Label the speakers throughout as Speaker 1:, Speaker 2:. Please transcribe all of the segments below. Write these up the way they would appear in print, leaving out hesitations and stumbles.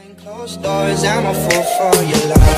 Speaker 1: Closed doors, I'm a fool for your love.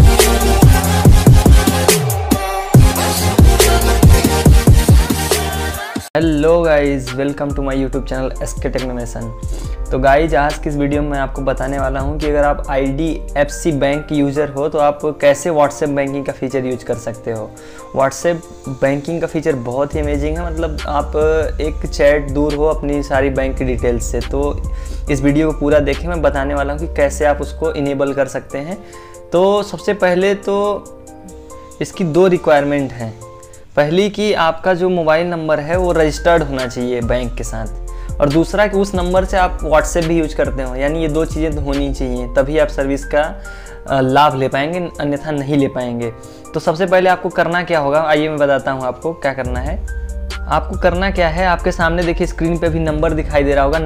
Speaker 2: Hello guys, welcome to my YouTube channel SK technomation. तो guys, आज की इस video में मैं आपको बताने वाला हूं कि अगर आप IDFC बैंक यूज़र हो तो आप कैसे व्हाट्सएप बैंकिंग का फ़ीचर यूज कर सकते हो। व्हाट्सएप बैंकिंग का फ़ीचर बहुत ही अमेजिंग है। मतलब आप एक चैट दूर हो अपनी सारी बैंक की डिटेल्स से। तो इस वीडियो को पूरा देखें, मैं बताने वाला हूँ कि कैसे आप उसको इनेबल कर सकते हैं। तो सबसे पहले तो इसकी दो रिक्वायरमेंट हैं। पहली कि आपका जो मोबाइल नंबर है वो रजिस्टर्ड होना चाहिए बैंक के साथ, और दूसरा कि उस नंबर से आप व्हाट्सएप भी यूज करते हो। यानी ये दो चीज़ें तो होनी चाहिए, तभी आप सर्विस का लाभ ले पाएंगे, अन्यथा नहीं ले पाएंगे। तो सबसे पहले आपको करना क्या होगा, आइए मैं बताता हूँ आपको क्या करना है। आपको करना क्या है, आपके सामने देखिए स्क्रीन पे भी नंबर दिखाई दे रहा होगा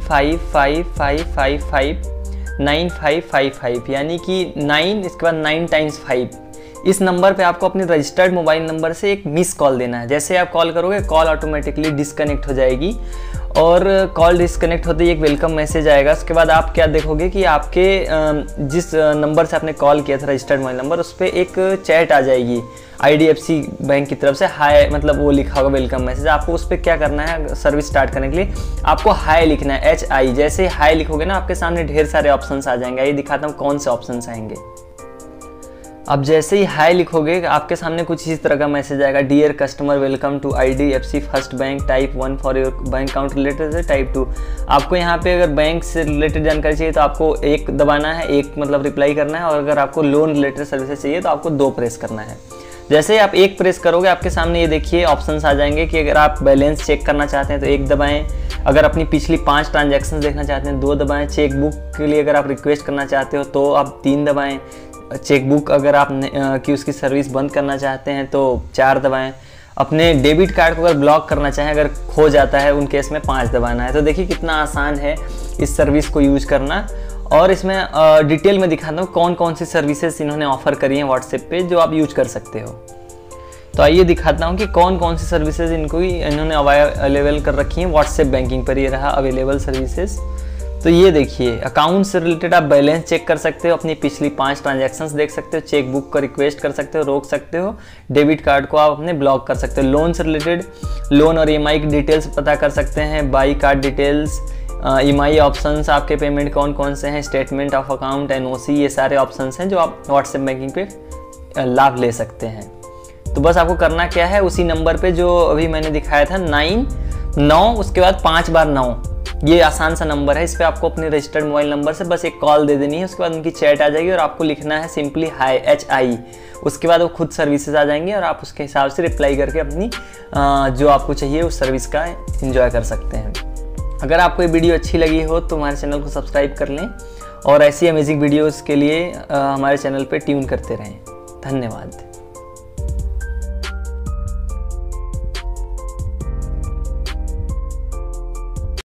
Speaker 2: 9555559555, यानी कि 9 इसके बाद 9 टाइम्स 5। इस नंबर पे आपको अपने रजिस्टर्ड मोबाइल नंबर से एक मिस कॉल देना है। जैसे आप कॉल करोगे, कॉल ऑटोमेटिकली डिस्कनेक्ट हो जाएगी, और कॉल डिस्कनेक्ट होते ही एक वेलकम मैसेज आएगा। उसके बाद आप क्या देखोगे कि आपके जिस नंबर से आपने कॉल किया था, रजिस्टर्ड मोबाइल नंबर, उस पर एक चैट आ जाएगी IDFC बैंक की तरफ से, हाय, मतलब वो लिखा होगा वेलकम मैसेज। आपको उस पर क्या करना है, सर्विस स्टार्ट करने के लिए आपको हाय लिखना है, HI। जैसे हाय लिखोगे ना, आपके सामने ढेर सारे ऑप्शंस आ जाएंगे। ये दिखाता हूँ कौन से ऑप्शंस आएंगे। अब जैसे ही हाय लिखोगे, आपके सामने कुछ इस तरह का मैसेज आएगा, dear customer, welcome to IDFC first bank, type 1 for your bank account related से, टाइप 2। आपको यहाँ पे अगर बैंक से रिलेटेड जानकारी चाहिए तो आपको 1 दबाना है, 1 मतलब रिप्लाई करना है, और अगर आपको लोन रिलेटेड सर्विसेज चाहिए तो आपको 2 प्रेस करना है। जैसे ही आप 1 प्रेस करोगे, आपके सामने ये देखिए ऑप्शंस आ जाएंगे कि अगर आप बैलेंस चेक करना चाहते हैं तो 1 दबाएं, अगर अपनी पिछली 5 ट्रांजैक्शन देखना चाहते हैं 2 दबाएं, चेकबुक के लिए अगर आप रिक्वेस्ट करना चाहते हो तो आप 3 दबाएं, चेकबुक अगर आप कि उसकी सर्विस बंद करना चाहते हैं तो 4 दबाएं, अपने डेबिट कार्ड को अगर ब्लॉक करना चाहें, अगर खो जाता है उन केस में 5 दबाना है। तो देखिए कितना आसान है इस सर्विस को यूज करना। और इसमें डिटेल में दिखाता हूँ कौन कौन सी सर्विसेज इन्होंने ऑफर करी हैं व्हाट्सएप पे जो आप यूज कर सकते हो। तो आइए दिखाता हूँ कि कौन कौन सी सर्विसेज इन्होंने अवेलेबल कर रखी हैं व्हाट्सएप बैंकिंग पर। ये रहा अवेलेबल सर्विसेज। तो ये देखिए, अकाउंट से रिलेटेड आप बैलेंस चेक कर सकते हो, अपनी पिछली 5 ट्रांजैक्शंस देख सकते हो, चेकबुक का रिक्वेस्ट कर सकते हो, रोक सकते हो, डेबिट कार्ड को आप अपने ब्लॉक कर सकते हो, लोन से रिलेटेड लोन और EMI की डिटेल्स पता कर सकते हैं, by card details, EMI options, आपके पेमेंट कौन कौन से हैं, स्टेटमेंट ऑफ अकाउंट, NOC, ये सारे ऑप्शंस हैं जो आप व्हाट्सएप बैंकिंग पे लाभ ले सकते हैं। तो बस आपको करना क्या है, उसी नंबर पे जो अभी मैंने दिखाया था 9 उसके बाद 5 बार 9, ये आसान सा नंबर है। इस पर आपको अपने रजिस्टर्ड मोबाइल नंबर से बस एक कॉल दे देनी है। उसके बाद उनकी चैट आ जाएगी और आपको लिखना है सिंपली हाय, HI। उसके बाद वो खुद सर्विसेज आ जाएंगी और आप उसके हिसाब से रिप्लाई करके अपनी जो आपको चाहिए उस सर्विस का एंजॉय कर सकते हैं। अगर आपको ये वीडियो अच्छी लगी हो तो हमारे चैनल को सब्सक्राइब कर लें, और ऐसी अमेजिंग वीडियोज़ के लिए हमारे चैनल पर ट्यून करते रहें। धन्यवाद।